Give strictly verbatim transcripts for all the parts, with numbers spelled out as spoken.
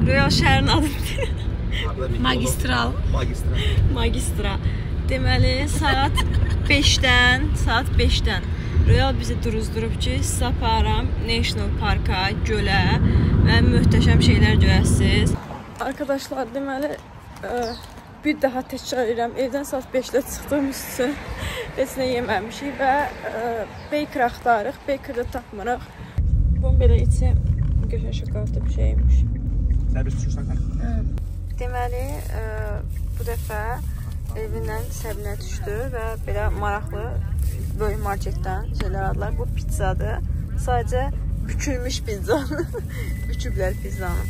Royal şəhərin adıdır. Magistral. Magistral. Magistra. Deməli, saat beşdən, saat beşdən Royal bizi duruzdurub ki, siz aparam National Parka, gölə və möhtəşəm şeylər görəsiniz. Arkadaşlar, deməli, bir daha təkrar edirəm. Evdən saat beşdə çıxdığımız üçün heç nə yeməmişik və Baker axtarıq. Baker'da tapmırıq. Bunun belə içi gözəl şokoladlı bir şeymiş. Sən bir düşürsən sən? Deməli, bu dəfə evindən səbinə düşdü və belə maraqlı böyük marketdən şeylər aldılar. Bu pizzadır. Sadəcə bükülmüş pizza. Büküblər pizzanı.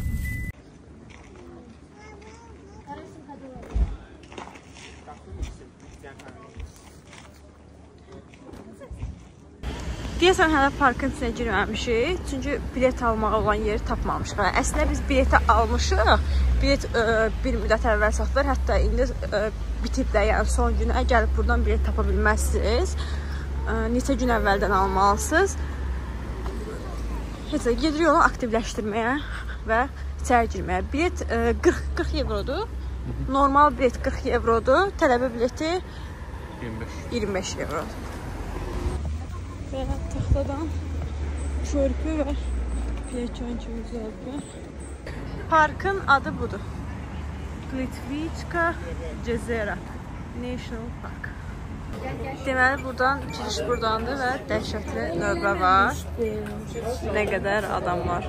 Deyəsən, hələ parkın içinə girməmişik. Çünki bilet almağa olan yeri tapmamışıq. Əslində biz bileti almışıq. Bilet bir müddət əvvəl satılır. Hətta indi bitib də, yəni son günə gəlib buradan bilet tapa bilməzsiniz. Neçə gün əvvəldən almalısınız. Heç də gedirik onu aktivləşdirməyə və içəri girməyə. Bilet qırx evrodur. Normal bilet qırx evrodur. Tələbə bileti iyirmi beş evrodur. Və taxtadan körpü və piyəkan kimi üzəltmə. Parkın adı budur. Glitvitska Jezera National Park. Deməli, buradan giriş buradandır və dəhşətli növbə var. Nə qədər adam var.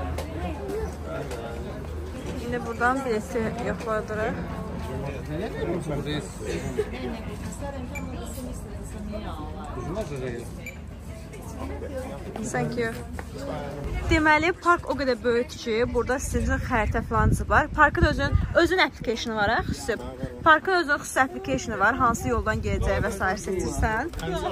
İndi buradan bileti yoxladırıq. Thank you. Deməli, park o qədər böyükdür ki, burada sizin xəritə falan var. Parkın özün, özün application var, xüsusi. Parkın özün xüsusi application var, hansı yoldan gedəcək və s. seçirsən.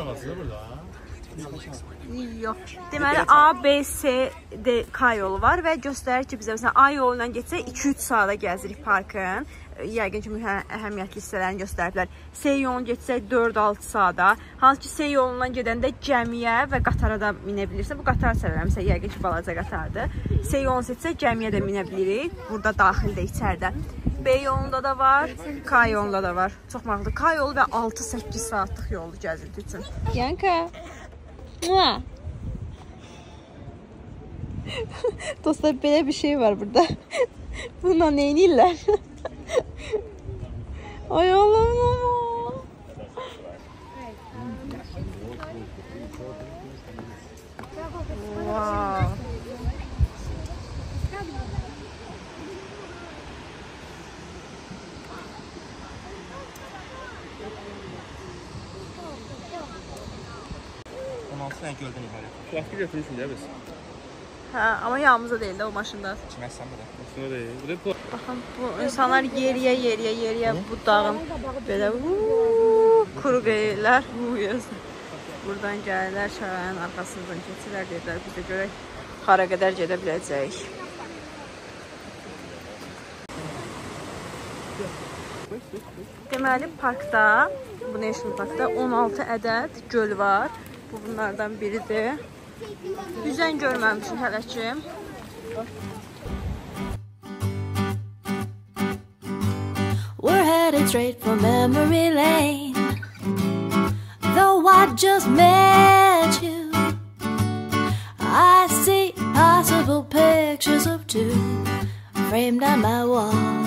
Yox. Deməli, A, B, C, D, K yolu var və göstərir ki, bizə məsələn A yolundan getsək iki üç saata gəzirik parkın. Yəqin ki, əhəmiyyətli hissələrini göstəriblər. C yolunu getsək dörd altı saata. Hansı ki, C yolundan gedəndə gəmiyə və qatara da minə bilirsən. Bu qatar sevirəm, məsələn, yəqin ki, balaca qatardır. C yolunu seçsək gəmiyə də minə bilirik. Burada daxildə, içəridə. B yolunda da var, K yolunda da var. Çox maraqlıdır. K yolu və altı səkkiz saatlıq yoldur gəzinti üçün. Yanka. Mua. Dostlar, belə bir şey var burada. Bununla neynirlər? Ay Allah'ım. Wow. on altı tane göldən ibarət. Plastik götürürsün deyə biz. Hə, amma yanımızda deyil də o maşında. İçməzsən bu da. Maşında deyil. Bu da Baxın, bu insanlar yeriyə, yeriyə, yeriyə bu dağın belə uuu, kuru qeyirlər. Buradan gəlirlər, şəhərin arxasından keçirlər, deyirlər. Biz də görək, hara qədər gedə biləcəyik. Deməli, parkda, bu National Parkda on altı ədəd göl var. Bu bunlardan biridir. Üzən görməmişim hələ ki. We're headed straight for memory lane. Though I just met you, I see possible pictures of two framed on my wall.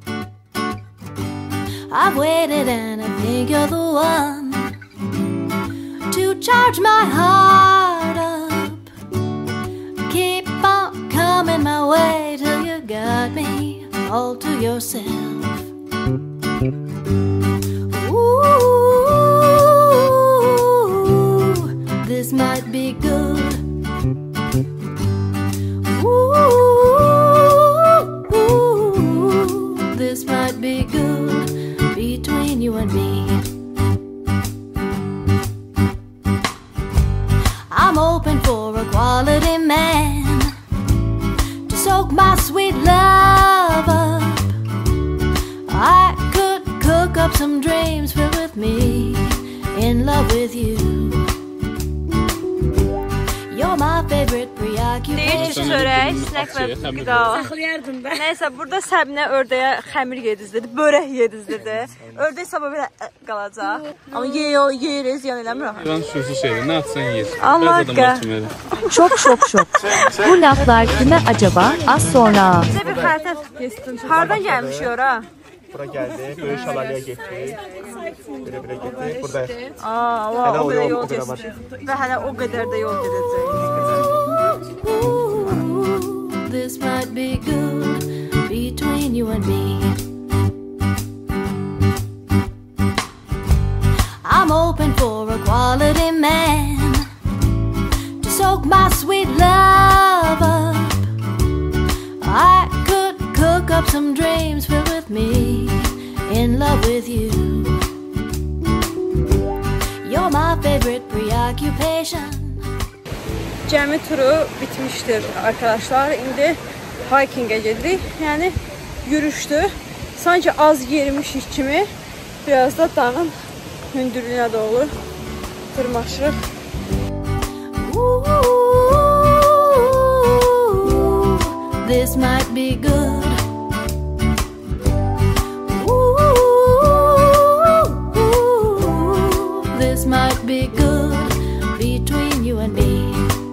I've waited and I think you're the one to charge my heart up. Keep on coming my way till you got me all to yourself. Ooh, this might be good. Ooh, this might be good between you and me. I'm hoping for a quality man to soak my sweet love up. I could cook up some dreams filled with me, in love with you. You're my favorite preoccupation. çörək, snək və qida. Saxlayardım ben. Nəysə, burada Səbinə ördəyə xəmir yedizdirdi, börək yedizdirdi. Ördək sabah belə qalacaq. Amma yeyiriz, yəni eləmir. İran sürüsü şeydir, nə atsan yeyir. Allah qə. Şok şok şok. Bu laflar kime acaba? Az sonra. Bizə bir xəritə hardan gəlmişik ora? Bura gəldik, böyük şalalaya getdik. Belə-belə getdik, buradayıq. Aa, Hələ o o qədər yol, yol o qədər var. keçdik. Və hələ o qədər də yol gedəcək. This might be good between you and me. I'm hoping for a quality man to soak my sweet love up. I could cook up some dreams filled with me, in love with you. You're my favorite preoccupation. Cəmi turu bitmişdir arkadaşlar. İndi hikingə gedirik. Yəni yürüşdü. Sanki az yerimişik kimi biraz da dağın hündürlüyünə doğru tırmaşırıq. Ooh, this might be good. Ooh, this might be good between you and me.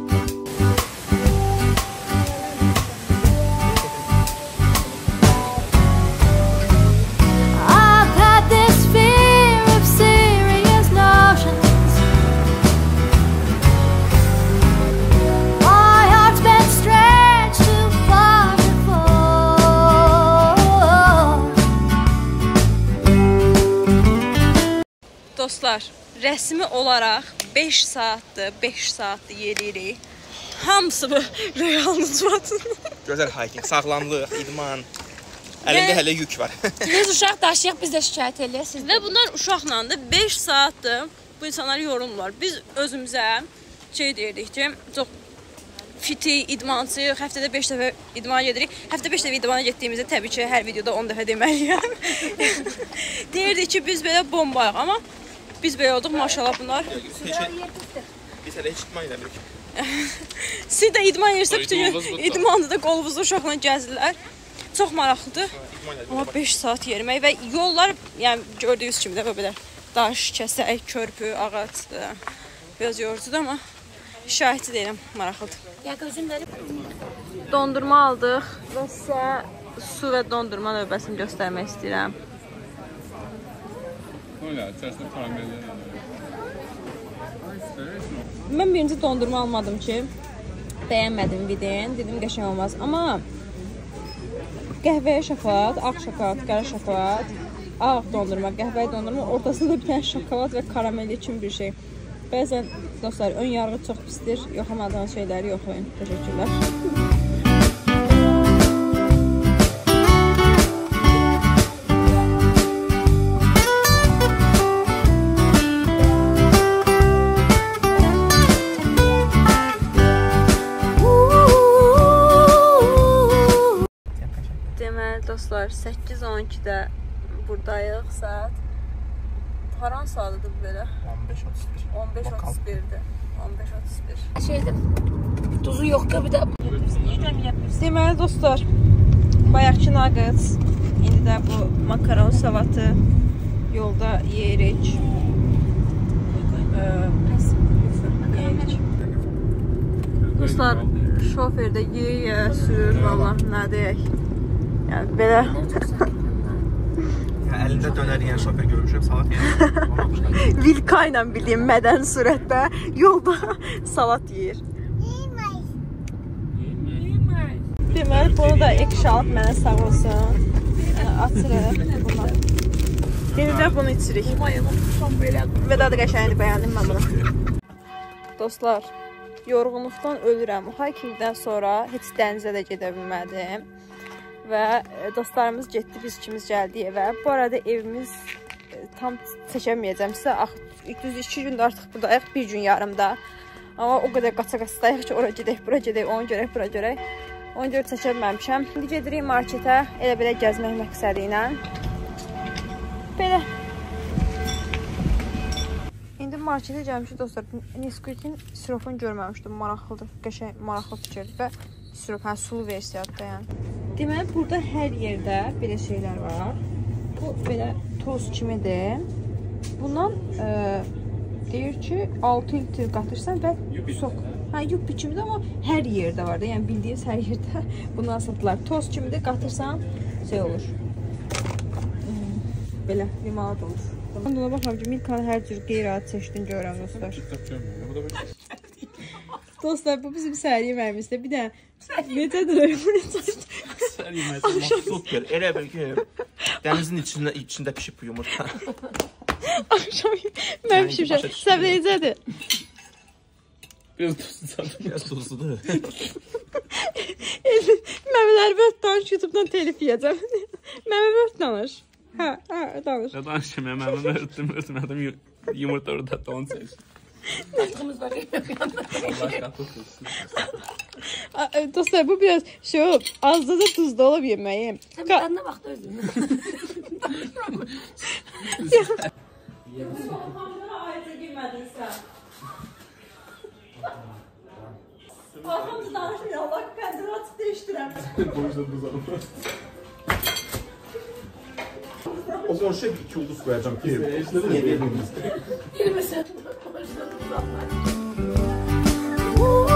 I've had this fear of serious notions. My heart's been stretched too far to fall. Dostlar, rəsmi olaraq beş saatdır, beş saatdır yeririk. Hamısı bu realınız var. Gözəl hiking, sağlamlıq, idman. Əlində hələ yük var. Biz uşaq daşıyıq, biz də şikayət eləyəsiniz. Və bunlar uşaqla da beş saatdır bu insanlar yorulmurlar. Biz özümüzə şey deyirdik ki, çox fiti, idmancıyıq, həftədə beş dəfə idmana gedirik. Həftə beş dəfə idmana getdiyimizdə təbii ki, hər videoda on dəfə deməliyəm. Deyirdik ki, biz belə bombayıq, amma biz belə olduq, maşallah bunlar. Biz hələ heç idman eləmirik. Siz də idman edirsə, bütün İdmanımız gün budur. idmanda da qolunuzda uşaqla gəzirlər. Çox maraqlıdır. Amma beş saat yerimək və yollar, yəni gördüyünüz kimi də belə daş, kəsək, körpü, ağac, biraz yorucudur, amma şahidi deyirəm, maraqlıdır. Ya gözümləri. Dondurma aldıq və sizə su və dondurma növbəsini göstərmək istəyirəm. Öyle, içerisinde karamelleri. Mən birinci dondurma almadım ki, bəyənmədim videonu, dedim qəşəng olmaz. Amma qəhvəyə şokolad, ağ şokolad, qara şokolad, ağ dondurma, qəhvəyə dondurma, ortasında bir tane şokolad və karamel üçün bir şey. Bəzən dostlar, ön yarğı çox pisdir, yoxamadığınız şeyləri yoxlayın. Təşəkkürlər. Deməli dostlar, səkkiz on ikidə buradayıq, saat. Haran saatidir belə? on beş otuz bir. on beş otuz birdir. on beş otuz bir. Şeydir, tuzu yox ki, bir də. Deməli dostlar, bayaqki nugget, indi də bu makaron salatı yolda yeyirik. Yeyirik. Dostlar, şofer də yeyə sürür, vallah, nə deyək. Yəni belə. Əlində dönər yiyən şofer görmüşəm, salat yiyən. Vilka ilə bildiyim mədən surətdə yolda salat yeyir. Deməli, bunu da ek şalat mənə sağ olsun. Açırıq. Yenəcə bunu içirik. Və daha da qəşəyini bəyəndim mən bunu. Dostlar, yorğunluqdan ölürəm. Hikingdən sonra heç dənizə də gedə bilmədim. Və dostlarımız getdi, biz ikimiz gəldik evə. Bu arada evimiz tam çəkəməyəcəm sizə. Düz iki gündür artıq buradayıq, bir gün yarımda. Amma o qədər qaça-qaçdayıq ki, ora gedək, bura gedək, onu görək, bura görək. Onu görə çəkəməmişəm. İndi gedirik marketə, elə belə gəzmək məqsədi ilə. Belə. İndi marketə gəlmişik dostlar. Nesquik'in sirofunu görməmişdim, maraqlıdır, qəşəng, maraqlı fikirdir və Sirop, hə, sulu versiyadır da yəni. Deməli, burada hər yerdə belə şeylər var. Bu belə toz kimidir. Bundan e, deyir ki, altı litr qatırsan və sok. Hə, yub biçimdə, amma hər yerdə var da. Yəni bildiyiniz hər yerdə bundan satırlar. Toz kimidir, qatırsan şey olur. Hmm, belə limonad olur. Buna baxam ki, Milkanı hər cür qeyri-adi çeşidini görürəm dostlar. Dostlar, bu bizim səhər yeməyimizdə. Bir də necədir? Səhər yeməyimizdə super. Elə bil ki, dənizin içində, içində pişib bu yumurta. Akşam mən pişmişəm. Səbə necədir? Biraz tuzlu zaten. Biraz tuzludur. Məmələr vört danış, YouTube'dan telif yiyəcəm. Məmə vört danış. Hə, hə, danış. Ya danışım ya, mən onu örtdüm, örtmədim, yumurta orada da onu seçdim. Tatlımız var. Allah qatılsın. Dostlar, bu biraz şey olub, azda da tuzda olub yeməyim. Sən bir tadına bax da özün. Arxamda danışmıyor, Allah pəncərə açıb dəyişdirəm. O borşa bir iki ulduz koyacağım ki, niye vermemiz? Girməsən.